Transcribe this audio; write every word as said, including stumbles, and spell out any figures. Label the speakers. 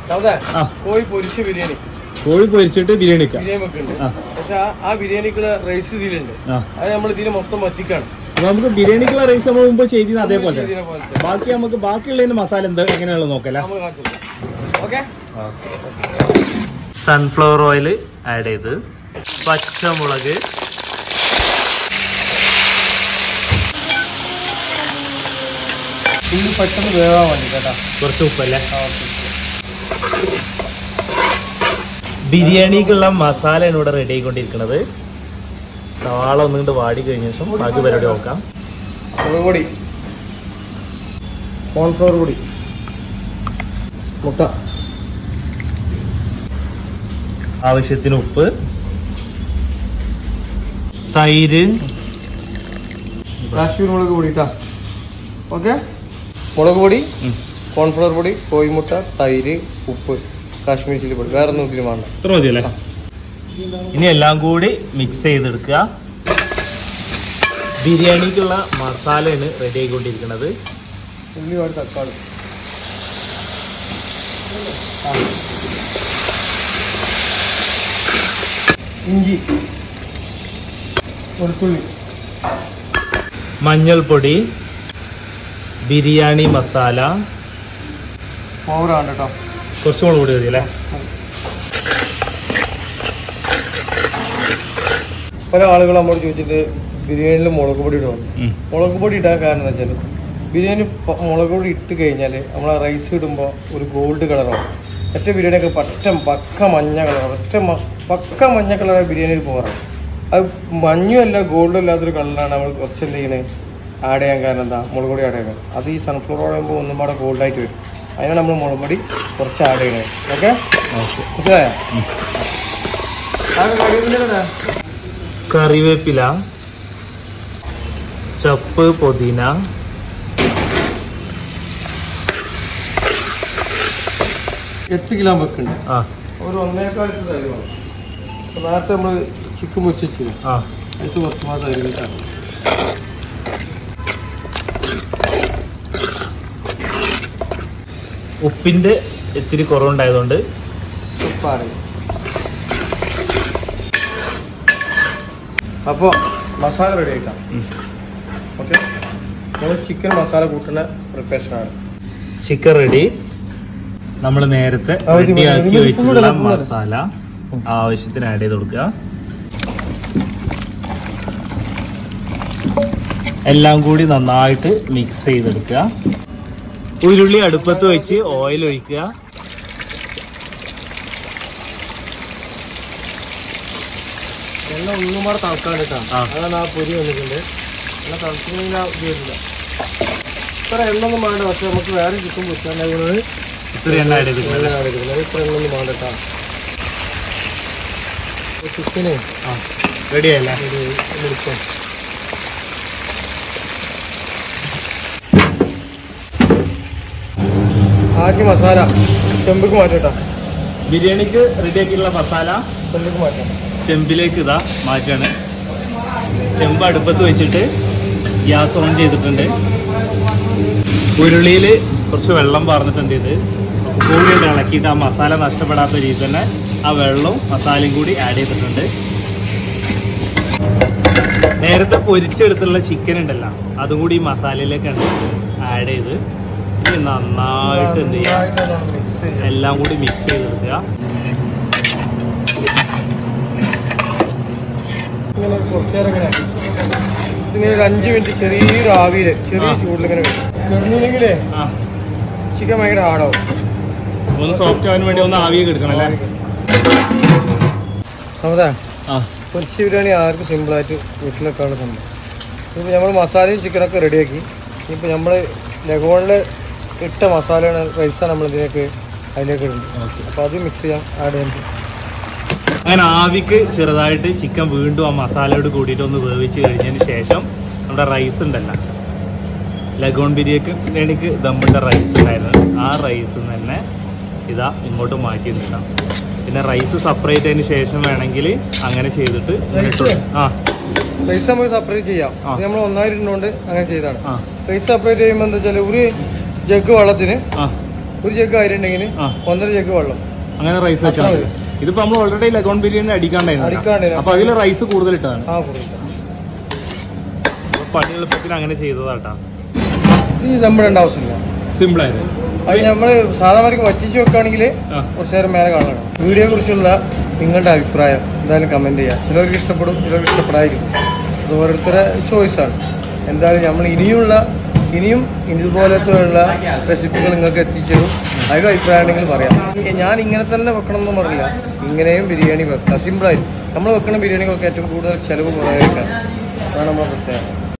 Speaker 1: കോഴി പൊരിച്ച ബിരിയാണി
Speaker 2: കോഴി പൊരിച്ചിട്ട് ബിരിയാണി
Speaker 1: ബിരിയാണി വെക്കുന്നുണ്ട്. പക്ഷെ ആ ബിരിയാണിക്കുള്ള റൈസ് ഇതിലുണ്ട്. അത് നമ്മൾ ഇതിന് മൊത്തം വറ്റിക്കാണ്.
Speaker 2: നമുക്ക് ബിരിയാണിക്കുള്ള റൈസ് നമ്മൾ മുമ്പ് ചെയ്തിരുന്ന അതേപോലെ ബാക്കി നമുക്ക് ബാക്കിയുള്ളതിന് മസാല എന്താ എങ്ങനെയാണെന്ന് നോക്കല്ലേ. സൺഫ്ലവർ ഓയിൽ ആഡ് ചെയ്ത് പച്ചമുളക്
Speaker 1: ഉള്ളി പെട്ടെന്ന് വേവാൻ വേണ്ടി കേട്ടോ
Speaker 2: കുറച്ച് ഉപ്പല്ലേ. ബിരിയാണിക്കുള്ള മസാലയാണ് ഇവിടെ റെഡി ആയിക്കൊണ്ടിരിക്കുന്നത്. സവാള ഒന്നുകൊണ്ട് വാടി കഴിഞ്ഞ ശേഷം ബാക്കി പരിപാടി നോക്കാം.
Speaker 1: മുളക് പൊടി, കോൺഫ്ലവർ പൊടി, മുട്ട,
Speaker 2: ആവശ്യത്തിന് ഉപ്പ്, തൈര്,
Speaker 1: കാശ്മീർ മുളക് പൊടി കേട്ടോ. ഓക്കെ, മുളക് പൊടി, കോൺഫ്ലവർ പൊടി, കോഴിമുട്ട, തൈര്, ഉപ്പ്, കാശ്മീർ ചില്ലി പൊടി. വേറെ ഒന്നും ഇതിൽ വേണ്ട.
Speaker 2: ഇത്ര മതിയല്ലേ. ഇനി എല്ലാം കൂടി മിക്സ് ചെയ്തെടുക്കുക. ബിരിയാണിക്കുള്ള മസാലയാണ് റെഡി ആയിക്കൊണ്ടിരിക്കുന്നത്.
Speaker 1: ഉള്ളി വാടി തക്കാളി, ഇഞ്ചി, വെളുത്തുള്ളി,
Speaker 2: മഞ്ഞൾപ്പൊടി, ബിരിയാണി മസാല,
Speaker 1: ഓവറാണ് കേട്ടോ.
Speaker 2: കുറച്ച് മുളക് പൊടി മതി അല്ലേ.
Speaker 1: പല ആളുകൾ നമ്മോട് ചോദിച്ചിട്ട് ബിരിയാണിയിൽ മുളക് പൊടി ഇടുന്നു. മുളക് പൊടി ഇടാൻ കാരണം എന്താ വെച്ചാൽ ബിരിയാണി മുളക് പൊടി ഇട്ട് കഴിഞ്ഞാൽ നമ്മൾ ആ റൈസ് ഇടുമ്പോൾ ഒരു ഗോൾഡ് കളറാവും. മറ്റേ ബിരിയാണിയൊക്കെ പറ്റ പക്ക മഞ്ഞ കളറാണ്. ഒറ്റ പക്ക മഞ്ഞ കളറാണ് ബിരിയാണിയിൽ പോകാറ്. അത് മഞ്ഞും അല്ല ഗോൾഡും അല്ലാത്തൊരു കളറാണ് നമ്മൾ കുറച്ച് എന്ത് ചെയ്യണേ ആഡ് ചെയ്യാൻ കാരണം എന്താ മുളക് പൊടി ആഡ് ചെയ്യാൻ. അത് ഈ സൺഫ്ലവർ ആകുമ്പോൾ ഒന്നും പാടെ ഗോൾഡായിട്ട് വരും. അതിനാണ് നമ്മൾ മുളക് പൊടി കുറച്ച് ആഡ് ചെയ്യണത്. ഓക്കെ, മനസ്സിലായോ?
Speaker 2: കറിവേപ്പില, ചപ്പ്, പുതിന,
Speaker 1: എട്ട് കിലോ വെക്കുന്നുണ്ട്.
Speaker 2: ആ
Speaker 1: ഒരു ഒന്നേക്കാൾ തൈര് വേണം. നേരത്തെ നമ്മൾ ചിക്കൻ പൊരിച്ചു
Speaker 2: ആ
Speaker 1: എട്ട് കുറച്ച് മാസം തൈര്.
Speaker 2: ഉപ്പിന്റെ ഇത്തിരി കുറവുണ്ടായതുകൊണ്ട്
Speaker 1: ഉപ്പാണ്. അപ്പോൾ മസാല റെഡി ആയിട്ടാണ്. ഓക്കെ, നമ്മൾ ചിക്കൻ മസാല കൂട്ടുന്ന പ്രിപ്പറേഷനാണ്.
Speaker 2: Chicken ready. നമ്മൾ നേരത്തെ റെഡിയാക്കി വെച്ചിട്ടുള്ള മസാല ആവശ്യത്തിന് ആഡ് ചെയ്ത് കൊടുക്കുക. എല്ലാം കൂടി നന്നായിട്ട് മിക്സ് ചെയ്തെടുക്കുക. ഉരുളി അടുപ്പത്ത് വെച്ച് ഓയിൽ ഒഴിക്കുക.
Speaker 1: എണ്ണ ഒന്നും കൂടെ തളക്കാണ്ടിട്ടാണ്. അതാണ് ആ പൊരി വന്നിട്ടുണ്ട്. എണ്ണ തളച്ചില്ല ഉപയോഗിക്കില്ല. ഇത്ര എണ്ണ ഒന്നും വേണ്ട. പക്ഷെ നമുക്ക് വേറെ ചിക്കൻ പൊരിക്കാണ്ടാകുന്നത്
Speaker 2: ഇത്ര എണ്ണ ആഡ് ചെയ്തിട്ടുണ്ട്.
Speaker 1: ഇത്ര എണ്ണ ഒന്നും വേണ്ടട്ടാ. ചിക്കന്
Speaker 2: ആ റെഡിയല്ലേ.
Speaker 1: എടുക്കാം. ആദ്യം മസാല ചെമ്പക്ക് മാറ്റട്ടാ.
Speaker 2: ബിരിയാണിക്ക് റെഡിയാക്കിയിട്ടുള്ള മസാല
Speaker 1: ചെമ്പക്ക് മാറ്റാം.
Speaker 2: ചെമ്പിലേക്ക് ഇതാ മാറ്റാണ്. ചെമ്പ് അടുപ്പത്ത് വെച്ചിട്ട് ഗ്യാസ് ഓൺ ചെയ്തിട്ടുണ്ട്. ഉരുളിയിൽ കുറച്ച് വെള്ളം പാർന്നിട്ടുണ്ട്. ഇത് കൂടിയിട്ട് ഇളക്കിയിട്ട് ആ മസാല നഷ്ടപ്പെടാത്ത രീതിയിൽ തന്നെ ആ വെള്ളവും മസാലയും കൂടി ആഡ് ചെയ്തിട്ടുണ്ട്. നേരത്തെ പൊരിച്ചെടുത്തുള്ള ചിക്കൻ ഉണ്ടല്ലോ അതും കൂടി ഈ മസാലയിലേക്കാണ് ആഡ് ചെയ്ത് ഇനി നന്നായിട്ട് എന്ത് ചെയ്യുക, എല്ലാം കൂടി മിക്സ് ചെയ്തെടുക്കുക.
Speaker 1: ഇങ്ങനെ കുറച്ച് നേരം ഇങ്ങനെ ഇതിങ്ങനെ ഒരു അഞ്ച് മിനിറ്റ് ചെറിയൊരു ആവിയിൽ ചെറിയ ചൂടിലിങ്ങനെ വെച്ചില്ലെങ്കിലേ ചിക്കൻ ഭയങ്കര ഹാർഡാവും.
Speaker 2: ഒന്ന് സോഫ്റ്റ് ആവാൻ വേണ്ടി ഒന്ന് ആവിയൊക്കെ എടുക്കണം അല്ലേ.
Speaker 1: സമതാ പൊരിച്ച ബിരിയാണി ആർക്കും സിമ്പിളായിട്ട് വീട്ടിലൊക്കെയുള്ള സംഭവം. ഇപ്പോൾ നമ്മൾ മസാലയും ചിക്കനൊക്കെ റെഡിയാക്കി. ഇപ്പോൾ നമ്മൾ ലഗോണിൽ ഇട്ട മസാലയാണ് റൈസാണ് നമ്മളിതിനൊക്കെ അതിലേക്ക് ഇടുന്നത്. അപ്പോൾ അത് മിക്സ് ചെയ്യാം, ആഡ് ചെയ്യാൻ.
Speaker 2: അങ്ങനെ ആവിക്ക് ചെറുതായിട്ട് ചിക്കൻ വീണ്ടും ആ മസാലയോട് കൂടിയിട്ട് ഒന്ന് വേവിച്ച് കഴിഞ്ഞതിന് ശേഷം നമ്മുടെ റൈസ് ഉണ്ടല്ലോ, ലഗോൺ ബിരിയാണിക്ക് ദമ്മിട്ട റൈസ് ഉണ്ടായിരുന്നു, ആ റൈസ് തന്നെ ഇതാ ഇങ്ങോട്ട് മാറ്റി നിൽക്കാം. പിന്നെ റൈസ് സെപ്പറേറ്റ് അതിന് ശേഷം വേണമെങ്കിൽ അങ്ങനെ ചെയ്തിട്ട് ആ
Speaker 1: റൈസ് നമുക്ക് സെപ്പറേറ്റ് ചെയ്യാം. നമ്മൾ ഒന്നായിരുന്നോണ്ട് അങ്ങനെ ചെയ്താണ്. റൈസ് സെപ്പറേറ്റ് ചെയ്യുമ്പോൾ എന്താ വെച്ചാൽ ഒരു ജഗ് വെള്ളത്തിന് ഒരു ജഗ് അരി ഉണ്ടെങ്കിൽ ഒന്നര ജഗ് വെള്ളം,
Speaker 2: അങ്ങനെ റൈസ് വെച്ചാൽ മതി. ഇതിപ്പോ നമ്മൾ ഓൾറെഡി ലഗോൺ ബിരിയാണി അടിക്കാണ്ടായിരുന്നു, അപ്പൊ അതിൽ റൈസ് കൂടുതൽ ഇട്ടതാണ്. പണി എളുപ്പത്തിൽ അങ്ങനെ ചെയ്തതാട്ടാ.
Speaker 1: ഇത് ദമ്മിടേണ്ട ആവശ്യമില്ല,
Speaker 2: സിമ്പിൾ ആയിരുന്നു.
Speaker 1: അത് നമ്മള് സാധാരണ വറ്റിച്ച് വെക്കുകയാണെങ്കിൽ കുറച്ചു നേരം മേലെ കാണണം. വീഡിയോയെ കുറിച്ചുള്ള നിങ്ങളുടെ അഭിപ്രായം എന്തായാലും കമന്റ് ചെയ്യാം. ചിലർക്ക് ഇഷ്ടപ്പെടും, ചിലർക്ക് ഇഷ്ടപ്പെടാതിരിക്കും. അത് ഓരോരുത്തരുടെ ചോയ്സാണ്. എന്തായാലും നമ്മൾ ഇനിയുള്ള ഇനിയും ഇതുപോലത്തെയുള്ള റെസിപ്പികൾ നിങ്ങൾക്ക് എത്തിച്ചേരും. അതിൻ്റെ അഭിപ്രായം ഉണ്ടെങ്കിൽ പറയാം. ഞാൻ ഇങ്ങനെ തന്നെ വെക്കണം എന്ന് പറഞ്ഞില്ല, ഇങ്ങനെയും ബിരിയാണി വെക്കാം. സിമ്പിളായിട്ട് നമ്മൾ വെക്കുന്ന ബിരിയാണികൾക്ക് ഏറ്റവും കൂടുതൽ ചിലവ് കുറവായിരിക്കാം. അതാണ് നമ്മുടെ പ്രത്യേകത.